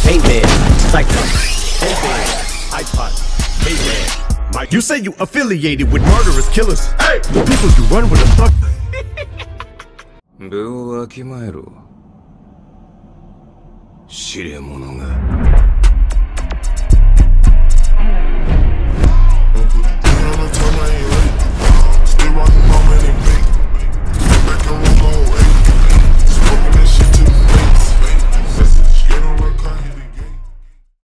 paint man, psycho, headband, iPod, Mayban. You say you affiliated with murderous killers. Hey, the people you run with a fuck. 分をわきまえろ。知れ者が。